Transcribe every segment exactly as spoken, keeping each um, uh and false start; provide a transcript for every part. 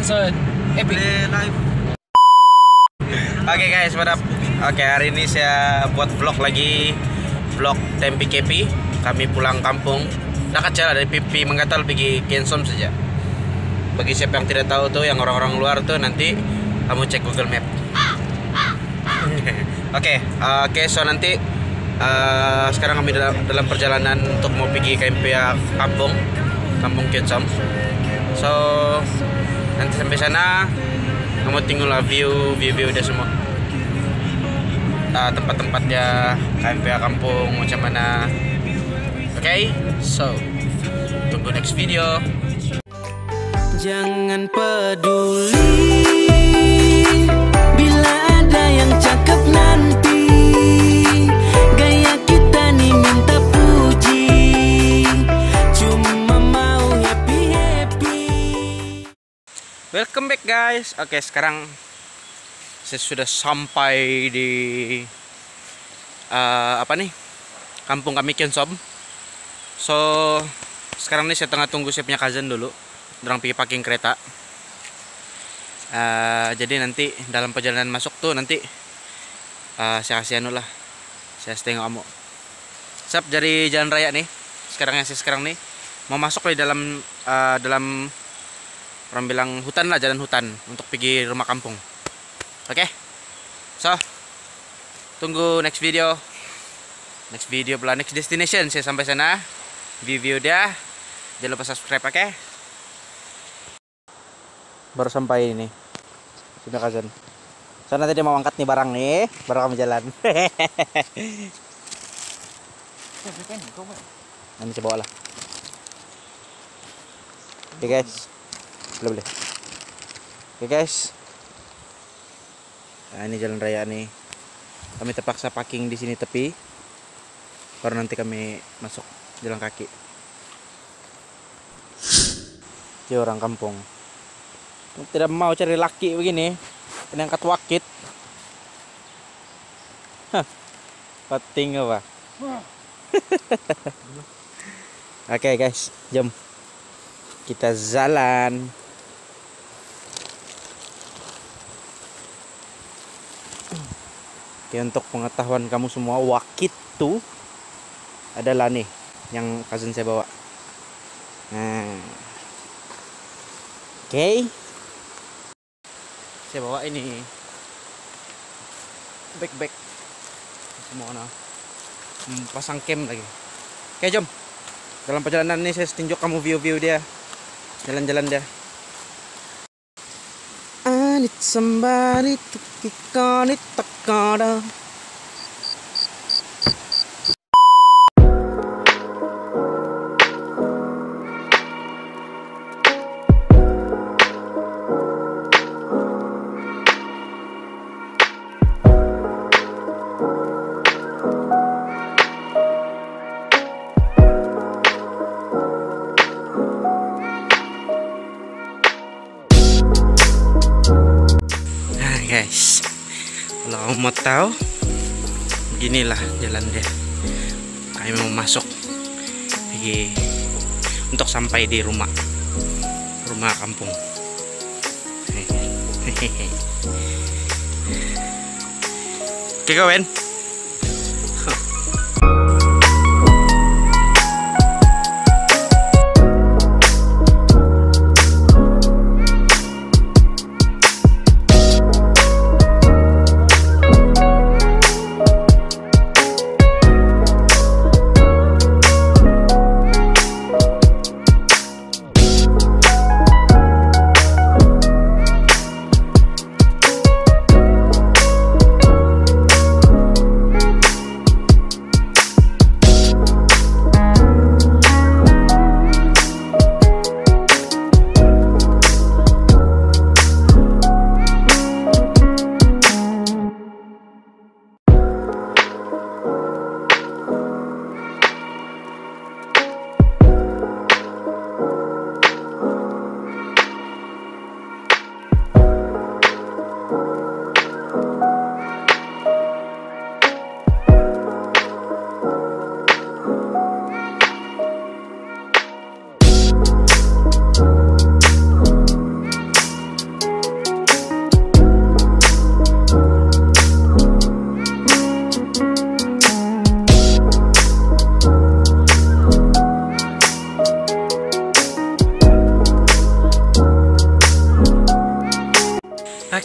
Son. Epic. Live. Oke guys, pada Oke, hari ini saya buat vlog lagi, vlog Tempe Kepi. Kami pulang kampung. Nah, kecil dari Pipi Menggatal pergi Kensom saja. Bagi siapa yang tidak tahu tuh, yang orang-orang luar tuh, nanti kamu cek Google Map. Oke, uh, oke, so nanti uh, sekarang kami dalam, dalam perjalanan untuk mau pergi ke pihak kampung, kampung Kensom. So nanti sampai sana kamu tinggal view view view dia semua. Uh, tempat-tempatnya K M P A kampung macam mana. Oke, okay? So tunggu next video. Jangan peduli bila ada yang cakep nanti. Gaya kita nih minta puji, cuma mau happy happy. Welcome back guys. Oke, okay, sekarang saya sudah sampai di uh, apa nih, kampung kami Kensom. So sekarang nih saya tengah tunggu saya punya cousin dulu, dorang pergi parking kereta. Uh, jadi nanti dalam perjalanan masuk tuh nanti uh, saya kasih anu lah, saya tengok kamu. Sap dari jalan raya nih. Sekarang yang saya sekarang nih mau masuk di dalam uh, dalam orang bilang hutan lah, jalan hutan untuk pergi rumah kampung. Oke, okay? So tunggu next video, next video pula, next destination saya sampai sana, view-view dia. Jangan lupa subscribe, oke? Okay? Baru sampai ini, sudah cousin. So nanti dia mau angkat nih barang nih, baru kami jalan. Nanti saya bawa lah. Oke okay, guys, boleh boleh. Oke okay, guys. Nah, ini jalan raya nih. Kami terpaksa parking di sini tepi. Baru nanti kami masuk jalan kaki. Ini orang kampung. Tidak mau cari laki begini. Ini angkat wakit. Hah. Pating apa? Oke okay, guys, jom kita jalan. Oke, untuk pengetahuan kamu semua, wakit tuh adalah nih yang cousin saya bawa. Nah, oke, okay. Saya bawa ini backpack semua, nah hmm, pasang cam lagi. Oke, okay, jom. Dalam perjalanan ini saya tunjuk kamu view-view dia, jalan-jalan dia. I need somebody to kick on it, takada. Guys, kalau kamu mau tahu, beginilah jalan dia. Kami mau masuk pergi untuk sampai di rumah rumah kampung. Hehehe. Oke kawan.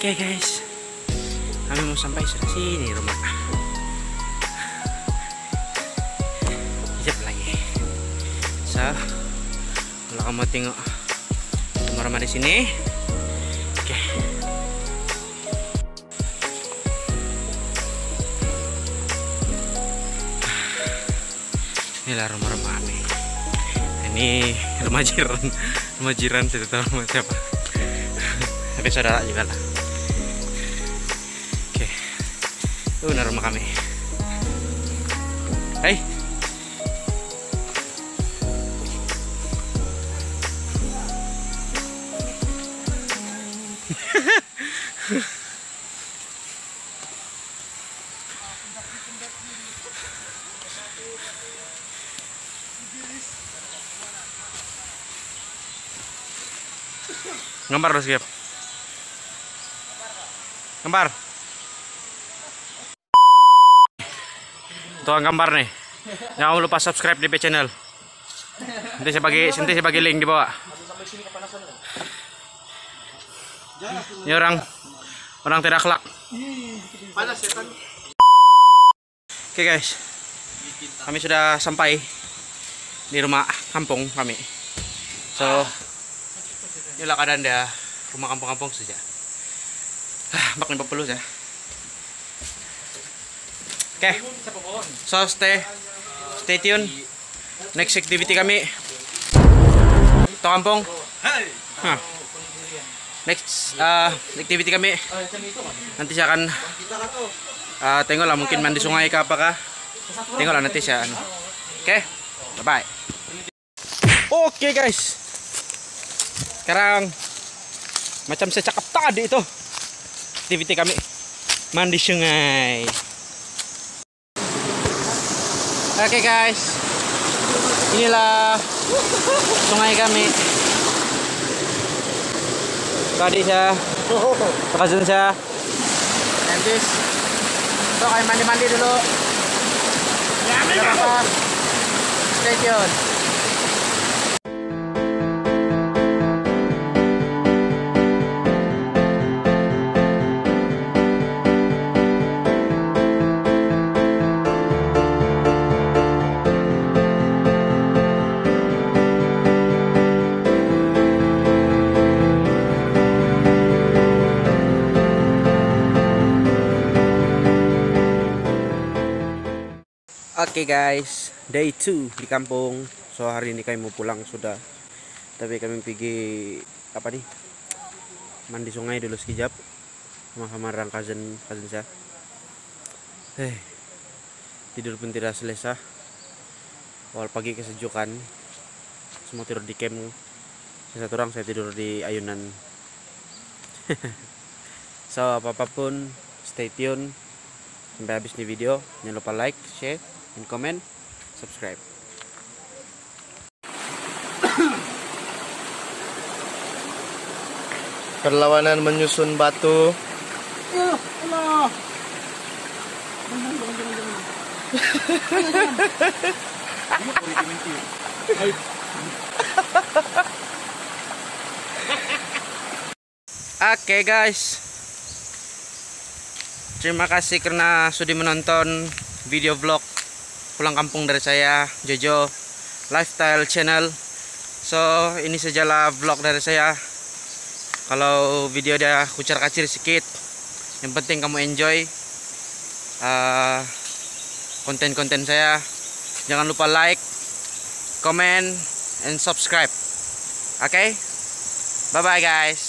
Oke guys, kami mau sampai sudah sini rumah. Hijab lagi. So, kalau kamu tengok rumah-rumah di sini. Oke. Inilah rumah-rumah kami. Ini rumah jiran, rumah jiran saya tahu rumah siapa. Tapi saudara juga lah. Oke, itu benar rumah kami. Hai. Gambar terus Gap. Gambar. Tukang gambar nih. Jangan lupa subscribe di channel. Nanti saya bagi, nanti saya bagi link di bawah. Ini orang orang tidak akhlak. Oke guys, kami sudah sampai di rumah kampung kami. So inilah keadaan dia rumah kampung-kampung saja. Ah, empat puluh ya. Oke. So stay stay tune. Next activity kami to kampung. Huh. Next uh, activity kami nanti saya akan uh, tengoklah mungkin mandi sungai ke apakah. Tengoklah nanti saya anu. Oke. Bye bye. Oke okay, guys. Sekarang macam saya cakap tadi itu aktiviti kami mandi sungai. Oke okay guys, inilah sungai kami. Tadi saya, cousin saya, nanti so kami mandi-mandi dulu. Tidak apa-apa. Stay tune. Oke okay guys, day two di kampung. So hari ini kami mau pulang sudah. Tapi kami pergi apa nih? Mandi sungai dulu sekejap. Sama-sama orang cousin cousin saya. Hei, tidur pun tidak selesai. Awal pagi kesejukan. Semua tidur di camp. Saya satu orang saya tidur di ayunan. So apapun, stay tune sampai habis di video. Jangan lupa like, share, and comment, subscribe. Perlawanan menyusun batu. Ya Allah. Oke okay, guys, terima kasih karena sudah menonton video vlog pulang kampung dari saya, Jojo Lifestyle Channel. So ini sajalah vlog dari saya. Kalau video dia kucar kacir sedikit, yang penting kamu enjoy uh, konten-konten saya. Jangan lupa like, comment, and subscribe. Oke okay? Bye bye guys.